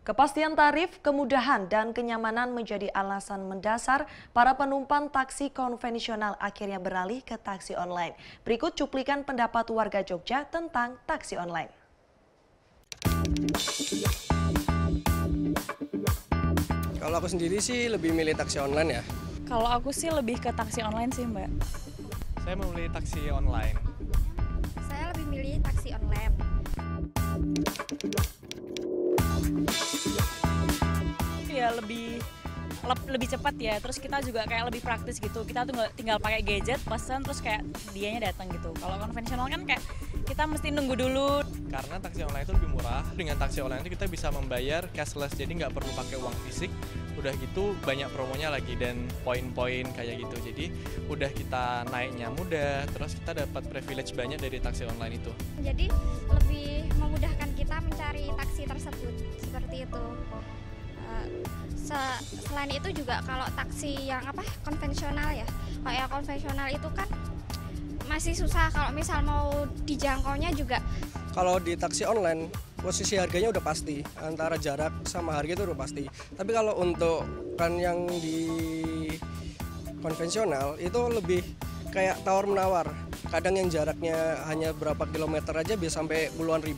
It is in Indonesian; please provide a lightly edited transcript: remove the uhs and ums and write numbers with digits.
Kepastian tarif, kemudahan, dan kenyamanan menjadi alasan mendasar para penumpang taksi konvensional akhirnya beralih ke taksi online. Berikut cuplikan pendapat warga Jogja tentang taksi online. Kalau aku sendiri sih lebih milih taksi online ya. Kalau aku sih lebih ke taksi online sih, Mbak. Saya memilih taksi online. Saya lebih milih taksi online. Ya lebih cepat ya, terus kita juga kayak lebih praktis gitu. Kita tuh nggak tinggal pakai gadget, pesan terus kayak dianya datang gitu. Kalau konvensional kan kayak kita mesti nunggu dulu. Karena taksi online itu lebih murah. Dengan taksi online itu kita bisa membayar cashless, jadi nggak perlu pakai uang fisik. Udah gitu banyak promonya lagi dan poin-poin kayak gitu. Jadi udah kita naiknya mudah, terus kita dapat privilege banyak dari taksi online itu. Jadi lebih memudahkan kita mencari taksi tersebut, seperti itu. Selain itu juga kalau taksi yang konvensional ya, kayak konvensional itu kan masih susah kalau misal mau dijangkaunya juga. Kalau di taksi online, posisi harganya udah pasti, antara jarak sama harga itu udah pasti. Tapi kalau untuk kan yang di konvensional itu lebih kayak tawar-menawar. Kadang yang jaraknya hanya berapa kilometer aja bisa sampai puluhan ribu.